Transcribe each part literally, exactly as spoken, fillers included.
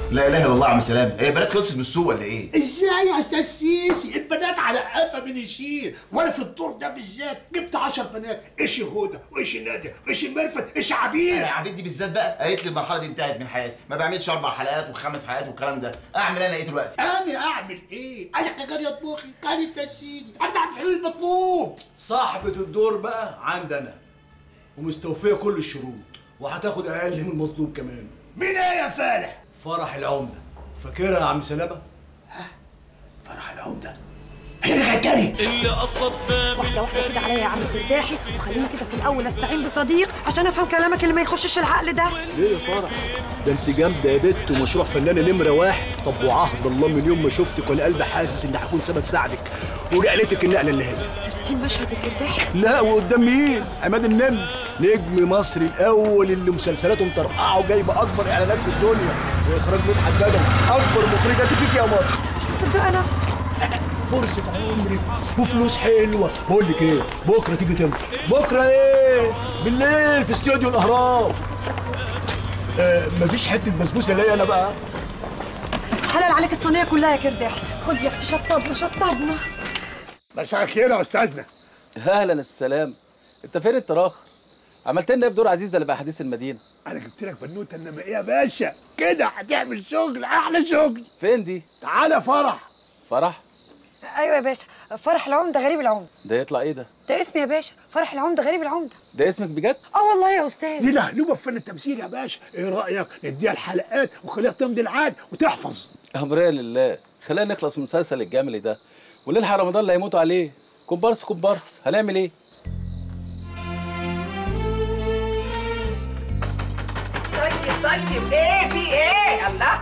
لا اله الا الله يا عم سلام، هي البنات خلصت من السوق ولا ايه؟ ازاي يا استاذ سيسي؟ البنات على قفا من يشيل، وانا في الدور ده بالذات جبت عشر بنات، ايش هدى وايش ناديه وايش مرفت ايش عبير. انا عبير دي بالذات بقى قالت لي المرحله دي انتهت من حياتي، ما بعملش اربع حلقات وخمس حلقات والكلام ده، اعمل انا ايه دلوقتي؟ انا اعمل ايه؟ انا احنا جاري اطبخي كلف يا سيدي، انا عارف حلول المطلوب. صاحبة الدور بقى عندنا ومستوفية كل الشروط وهتاخد اقل من المطلوب كمان. مين ايه يا فالح؟ فرح العمدة، فاكرها يا عم سلامة؟ ها؟ فرح العمدة؟ هي رجعت تاني؟ اللي قصد واحدة واحدة كده عليا يا عم ترتاحي، وخليني كده في الأول أستعين بصديق عشان أفهم كلامك اللي ما يخشش العقل ده. ليه يا فرح؟ ده أنت جامدة يا بت ومشروع فنانة نمرة واحد، طب وعهد الله من يوم ما شفتك وأنا قلبي حاسس إني هكون سبب ساعدك ونقلتك النقلة اللي هي. ثلاثين مشهد يا ترتاحي؟ لا وقدام مين؟ عماد النمر، نجم مصر الأول اللي مسلسلاته مطرقعة وجايبة أكبر إعلانات في الدنيا، وإخراج مدحت بدوي، أكبر مخرجات فيك يا مصر. مش مصدقة نفسي. فرصة عمري وفلوس حلوة، بقول لك ايه؟ بكرة تيجي تمضي، بكرة ايه؟ بالليل في استوديو الأهرام. آه مفيش حتة بسبوسة ليا أنا بقى. حلال عليك الصينية كلها يا كرداحي، خد يا أختي شطبنا شطبنا. مساء الخير يا أستاذنا. أهلا السلام، أنت فين التراخر؟ عملت لنا إيه في دور عزيزة اللي بقى حديث المدينة؟ أنا جبت لك بنوتة إنما إيه يا باشا؟ كده هتعمل شغل أحلى شغل. فين دي؟ تعالى فرح. فرح؟ ايوه يا باشا، فرح العمده غريب العمده. ده يطلع ايه ده؟ ده اسمي يا باشا، فرح العمده غريب العمده. ده اسمك بجد؟ اه والله يا استاذ. دي لهلوبه في فن التمثيل يا باشا، ايه رايك نديها الحلقات وخليها تمضي العاد وتحفظ؟ امرية لله، خلينا نخلص من المسلسل الجملي ده ونلحق رمضان اللي هيموتوا عليه. كومبارس كومبارس، هنعمل ايه؟ طيب طيب ايه في ايه؟ الله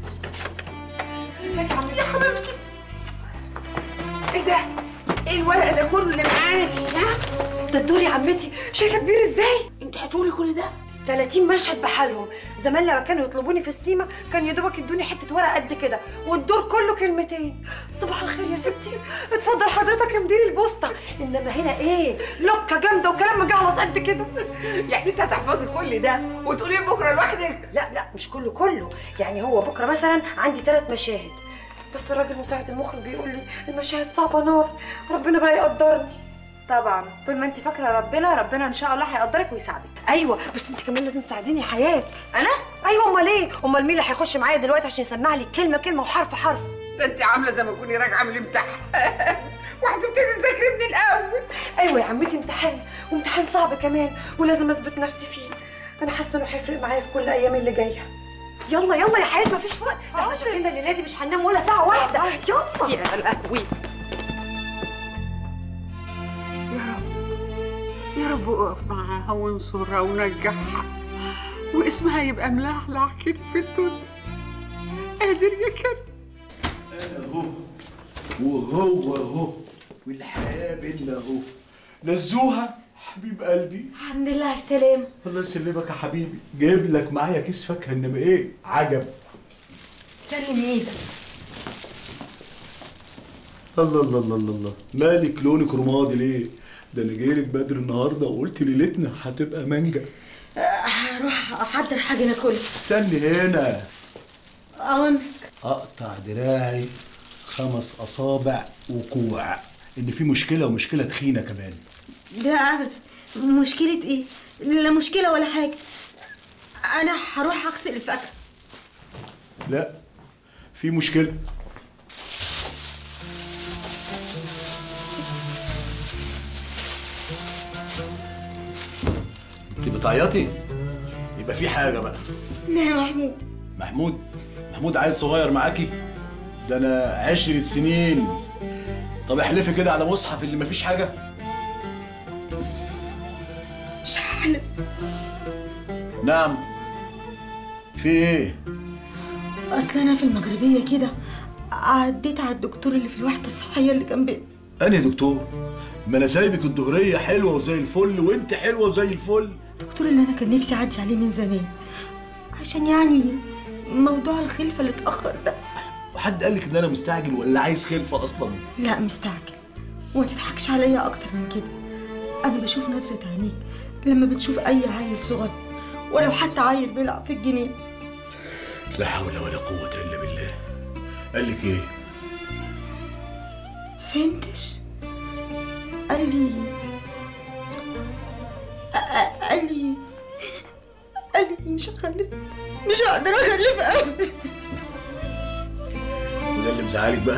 يا حبيبتي، ايه ده؟ ايه الورق ده كله اللي معاكي؟ ها؟ ده الدور يا عمتي، شايفه كبير ازاي؟ انت هتقولي كل ده؟ ثلاثين مشهد بحالهم، زمان لما كانوا يطلبوني في السيما كان يا دوبك يدوني حته ورقه قد كده والدور كله كلمتين. صباح الخير يا ستي، اتفضل حضرتك امضي لي البوسطه. انما هنا ايه؟ لوكه جامده وكلام مجعلص قد كده. يعني انت هتحفظي كل ده وتقولي بكره لوحدك؟ لا لا مش كله كله، يعني هو بكره مثلا عندي ثلاث مشاهد، بس الراجل مساعد المخرج بيقول لي المشاهد صعبه نار، ربنا بقى يقدرني. طبعا طول ما انت فاكره ربنا، ربنا ان شاء الله هيقدرك ويساعدك. ايوه بس انت كمان لازم تساعديني يا حياه. انا؟ ايوه امال ايه؟ امال مين اللي هيخش معايا دلوقتي عشان يسمع لي كلمه كلمه وحرف حرف؟ ده انت عامله زي ما تكوني راجعه من الامتحان وهتبتدي تذاكري من الاول. ايوه يا عمتي، امتحان وامتحان صعب كمان ولازم اثبت نفسي فيه. انا حاسه انه هيفرق معايا في كل الايام اللي جايه. يلا يلا يا حياه مفيش وقت، احنا شكلنا الليله دي مش هننام ولا ساعه واحده. يلا يا لهوي. يا رب يا رب اقف معاها وانصرها ونجحها واسمها يبقى ملعلع كده في الدنيا. قادر يا كريم. انا اهو وهو اهو والحياه بينا اهو. نزوها حبيب قلبي. الحمد لله على السلامه. الله يسلمك يا حبيبي، جايب لك معايا كيس فاكهه انما ايه عجب. سلم ايدك. الله الله الله الله، مالك لونك رمادي ليه؟ ده انا جاي لك بدري النهارده وقلت ليلتنا هتبقى مانجا. هروح احضر حاجه ناكلها. استني هنا. اوامرك. اقطع دراعي خمس اصابع وكوع، ان في مشكله ومشكله تخينه كمان. لا ابدا، مشكله ايه؟ لا مشكله ولا حاجه، انا هروح اغسل الفاكهه. لا في مشكله. انت بتعيطي؟ يبقى في حاجه بقى. لا يا محمود. محمود؟ محمود عيل صغير معاكي؟ ده انا عشرة سنين. طب احلفي كده على مصحف اللي مفيش حاجه. مش هحلف. نعم. في ايه؟ اصل انا في المغربيه كده عديت على الدكتور اللي في الوحده الصحيه اللي جنبنا. انهي دكتور؟ ما انا سايبك الدهريه حلوه وزي الفل وانت حلوه وزي الفل. الدكتور اللي انا كان نفسي اعدي عليه من زمان، عشان يعني موضوع الخلفه اللي اتاخر ده. وحد قالك ان انا مستعجل ولا عايز خلفه اصلا؟ لا مستعجل، وما تضحكش عليا اكتر من كده. انا بشوف نظره عينيك لما بتشوف اي عيل صغير ولو حتى عيل بيلعب في الجنين. لا حول ولا قوة إلا بالله. قال لك إيه؟ فهمتش. قال لي قال لي قال لي مش هخلف، مش هقدر اخلف ابدا. وده اللي مزعلك بقى؟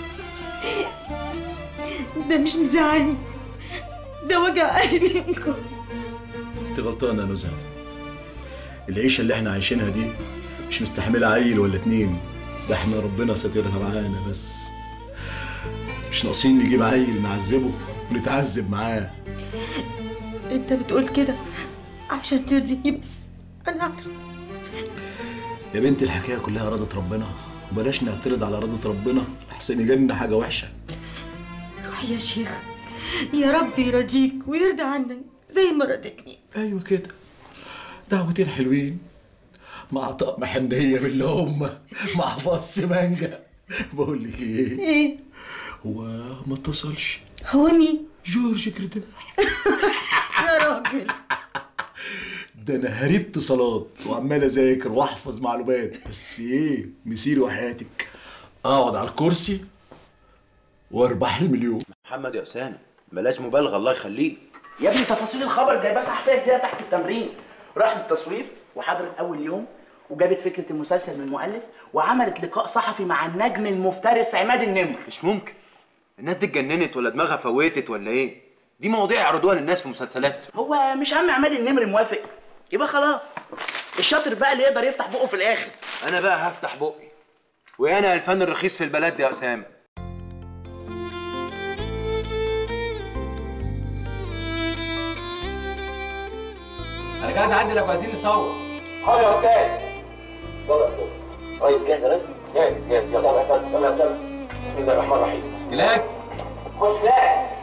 ده مش مزعلني، ده وجع قلبي منكم. انت غلطانة يا نزهة. العيشة اللي احنا عايشينها دي مش مستحملة عيل ولا اتنين، ده احنا ربنا ساترها معانا بس. مش ناقصين نجيب عيل نعذبه ونتعذب معاه. انت بتقول كده عشان ترضيني بس، انا عارفه. يا بنتي الحكايه كلها اراده ربنا، وبلاش نعترض على اراده ربنا احسن يجيلنا حاجه وحشه. روح يا شيخ، يا رب يرضيك ويرضى عنك زي ما رضيتني. ايوه كده، دعوتين حلوين مع طقم حنيه من اللي هم مع فص مانجا. بقول لك ايه؟ ايه؟ هو ما اتصلش. هو مين؟ جورج كرداح. يا راجل ده انا هريت اتصالات وعمال اذاكر واحفظ معلومات، بس ايه مسيري وحياتك اقعد على الكرسي واربح المليون. محمد يا اسامه بلاش مبالغه الله يخليك يا ابني. تفاصيل الخبر جايبها صحفيه كده تحت التمرين. راحت التصوير وحضرت اول يوم وجابت فكره المسلسل من المؤلف وعملت لقاء صحفي مع النجم المفترس عماد النمر. مش ممكن، الناس دي اتجننت ولا دماغها فوتت ولا ايه؟ دي مواضيع يعرضوها للناس في مسلسلات. هو مش عم عماد النمر موافق يبقى خلاص، الشاطر بقى اللي يقدر يفتح بقه في الاخر. انا بقى هفتح بقي، وانا الفن الرخيص في البلد دي يا اسامه. انا جاهز اعدي لو عايزين نصور. حاضر يا استاذ. يلا يا استاذ. ريس جاهز يا ريس؟ جاهز جاهز. يلا يا استاذ. يلا يا استاذ. بسم الله الرحمن الرحيم. كلاك. خش كلاك.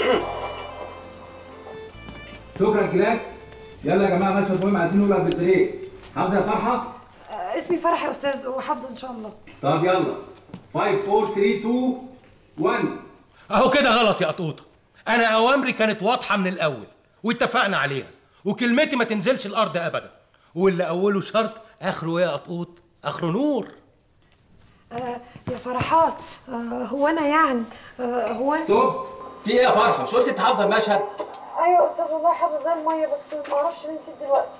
شكرا كلاك. يلا يا جماعه مشهد مهم عايزين نقول قبل البريك. حافظه يا فرحه؟ آه اسمي فرح يا استاذ وحافظه ان شاء الله. طب يلا خمسة أربعة ثلاثة اتنين واحد. اهو كده غلط يا قطوطه. انا اوامري كانت واضحه من الاول واتفقنا عليها، وكلمتي ما تنزلش الارض ابدا، واللي اوله شرط اخره ايه يا قطوط؟ اخره نور. آه يا فرحات، آه هو انا يعني آه هو أنا... ستوب. في ايه يا فرحه؟ مش قلت انت حافظه المشهد؟ ايوه يا استاذ والله حافظه زي الميه، بس ما اعرفش ليه نسيت دلوقتي.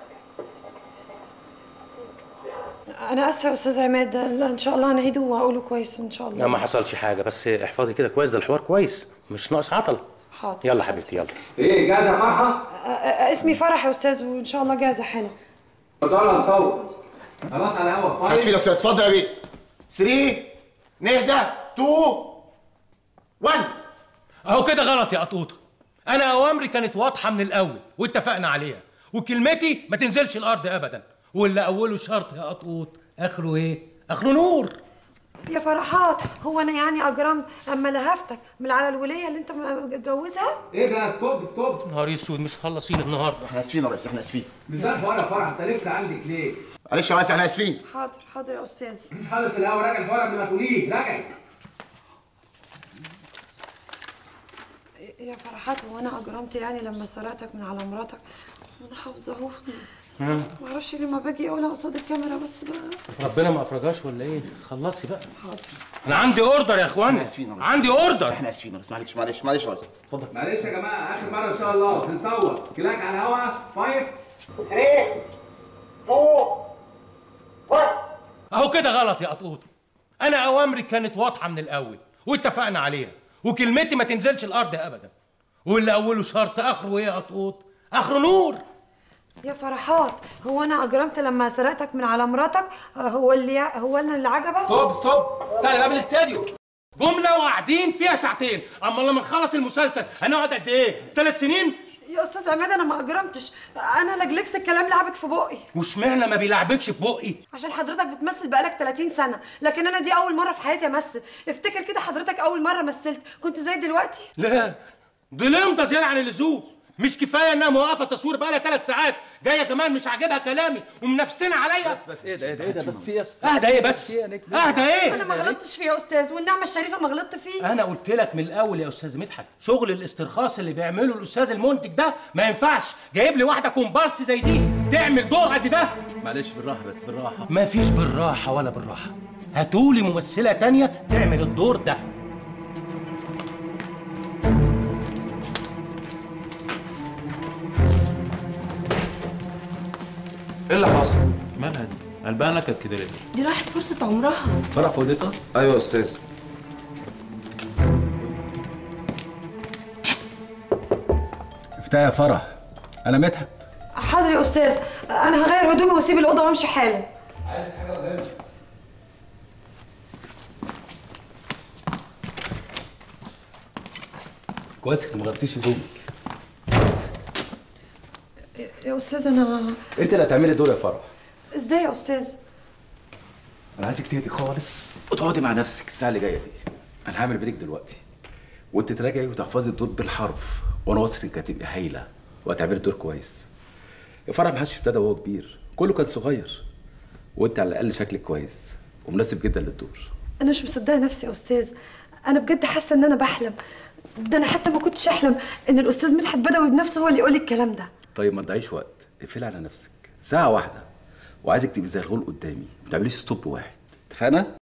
انا اسفه يا استاذ عماد، لا ان شاء الله هنعيده وهقوله كويس ان شاء الله. لا ما حصلش حاجه، بس احفظي كده كويس، ده الحوار كويس مش ناقص عطله. حاضر. يلا حبيبتي يلا. ايه جاهزه يا فرحه؟ آه آه اسمي فرح يا استاذ وان شاء الله جاهزه حالا. اتفضل يا صور. خلاص على الهوا. اسفين يا استاذ. اتفضل يا بيه. ثلاثة نهدى اتنين واحد. اهو كده غلط يا قطوطه. انا اوامري كانت واضحه من الاول واتفقنا عليها، وكلمتي ما تنزلش الارض ابدا، واللي اوله شرط يا قطوط اخره ايه؟ اخره نور. يا فرحات، هو انا يعني اجرمت اما لهفتك من على الوليه اللي انت متجوزها؟ ايه ده؟ ستوب ستوب. نهار اسود، مش خلصين النهارده. احنا اسفين يا ريس، احنا اسفين. مش ده الحوار يا فرح، انت لسه عندك ليه؟ معلش يا ريس احنا اسفين. حاضر حاضر يا استاذ. مش حاضر في الهوا، راجع الحوار قبل ما تقوليه، راجع. يا فرحات، هو انا اجرمت يعني لما سرقتك من على مراتك؟ وانا حافظه اهو، ما اعرفش ليه ما باجي اقولها قصاد الكاميرا بس بقى. ربنا ما افرجاش ولا ايه؟ خلصي بقى. حاضر. انا عندي اوردر يا اخوانا. احنا اسفين يا ريس. عندي اوردر. احنا اسفين يا ريس، معلش معلش معلش يا ريس. اتفضل. معلش يا جماعه، اخر مره ان شاء الله هنصور. كلاك على الهوا. خمسة ثلاثة اتنين واحد. اهو كده غلط يا قطوطه. انا اوامري كانت واضحه من الاول واتفقنا عليها، وكلمتي ما تنزلش الارض ابدا، واللي اوله شرط اخره ايه يا قطوط؟ اخره نور. يا فرحات، هو انا اجرمت لما سرقتك من على مراتك؟ هو اللي هو انا اللي عجبك؟ ستوب ستوب. تعالى بقى من الاستاديو. جمله وقاعدين فيها ساعتين، اما لما نخلص المسلسل هنقعد قد ايه؟ ثلاث سنين؟ يا استاذ عماد انا ما اجرمتش، انا لجلجت الكلام لعبك في بقي. واشمعنى ما بيلعبكش في بقي؟ عشان حضرتك بتمثل بقالك ثلاثين سنه، لكن انا دي اول مره في حياتي امثل. افتكر كده حضرتك اول مره مثلت كنت زي دلوقتي؟ لا دي لمضه زياده عن اللزوم. مش كفايه انها موقفه تصوير بقالها ثلاث ساعات، جايه كمان مش عاجبها كلامي ومنافسين عليا. بس بس ايه ده ايه ده ايه ده بس في ايه؟ اهدى ايه بس؟ اهدى ايه؟ انا ما غلطتش فيه يا استاذ، والنعمه الشريفه ما غلطت فيه. انا قلت لك من الاول يا استاذ مدحت، شغل الاسترخاص اللي بيعمله الاستاذ المنتج ده ما ينفعش. جايب لي واحده كومبارس زي دي تعمل دور قد ده؟ معلش بالراحه بس بالراحه. مفيش بالراحه ولا بالراحه. هاتولي ممثله تانية تعمل الدور ده. ايه اللي حصل؟ مالها دي؟ قلبها نكد كده ليه؟ دي راحت فرصة عمرها. فرح في اوضتها؟ ايوه يا استاذ. افتح يا فرح، انا مدحت. حاضر يا استاذ، انا هغير هدومي واسيب الاوضه وامشي حالا. عايز حاجه قدامك؟ كويس انك ما غيرتيش هدومك. يا استاذ انا انت اللي هتعملي دور يا فرح. ازاي يا استاذ؟ انا عايزك تهدي خالص وتقعدي مع نفسك الساعه اللي جايه دي. انا هعمل بريك دلوقتي وانت تراجعي وتحفظي الدور بالحرف، وانا واثق انك هتبقي هايله وهتعملي دور كويس. يا فرح محدش ابتدى وهو كبير، كله كان صغير، وانت على الاقل شكلك كويس ومناسب جدا للدور. انا مش مصدقه نفسي يا استاذ، انا بجد حاسه ان انا بحلم. ده انا حتى ما كنتش احلم ان الاستاذ مدحت بدوي بنفسه هو اللي يقول لي الكلام ده. طيب ما تضيعيش وقت، اقفلي على نفسك ساعه واحده، وعايزك تبقي زي الغول قدامي، ما تعمليش ستوب واحد، اتفقنا؟